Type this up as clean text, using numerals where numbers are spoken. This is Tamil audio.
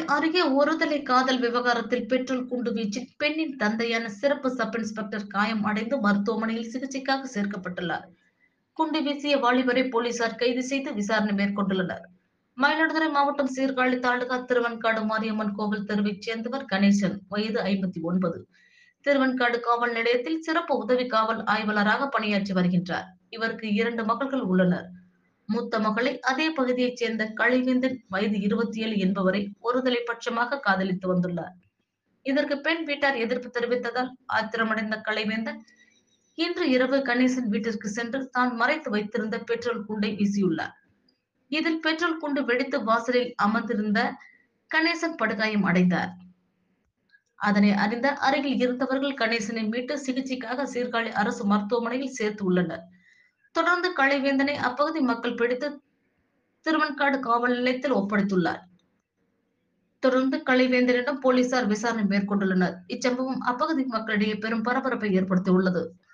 அருகே ஒருதலை காதல் விவகாரத்தில் பெட்ரோல் குண்டு வீச்சில் பெண்ணின் தந்தையான சிறப்பு சப் இன்ஸ்பெக்டர் காயம் அடைந்து மருத்துவமனையில் சிகிச்சைக்காக சேர்க்கப்பட்டுள்ளார். குண்டு வீசிய வாலிபரை போலீசார் கைது செய்து விசாரணை மேற்கொண்டுள்ளனர். மயிலாடுதுறை மாவட்டம் சீர்காழி தாலுகா திருவெண்காடு மாரியம்மன் கோவில் தெருவைச் சேர்ந்தவர் கணேசன், வயது 59. திருவெண்காடு காவல் நிலையத்தில் சிறப்பு உதவி காவல் ஆய்வாளராக பணியாற்றி வருகின்றார். இவருக்கு 2 மகள்கள் உள்ளனர். மூத்த மகளை அதே பகுதியைச் சேர்ந்த கலைவேந்தன், வயது 27 என்பவரை ஒருதலை பட்சமாக காதலித்து வந்துள்ளார். இதற்கு பெண் வீட்டார் எதிர்ப்பு தெரிவித்ததால் ஆத்திரமடைந்த கலைவேந்தன் இன்று இரவு கணேசன் வீட்டிற்கு சென்று தான் மறைத்து வைத்திருந்த பெட்ரோல் குண்டை வீசியுள்ளார். இதில் பெட்ரோல் குண்டு வெடித்து வாசலில் அமர்ந்திருந்த கணேசன் படுகாயம் அடைந்தார். அதனை அறிந்த அருகில் இருந்தவர்கள் கணேசனை மீட்டு சிகிச்சைக்காக சீர்காழி அரசு மருத்துவமனையில் சேர்த்து உள்ளனர். தொடர்ந்து கலைவேந்தனை அப்பகுதி மக்கள் பிடித்து திருவெண்காடு காவல் நிலையத்தில் ஒப்படைத்துள்ளார். தொடர்ந்து கலைவேந்தனிடம் போலீசார் விசாரணை மேற்கொண்டுள்ளனர். இச்சம்பவம் அப்பகுதி மக்களிடையே பெரும் பரபரப்பை ஏற்படுத்தியுள்ளது.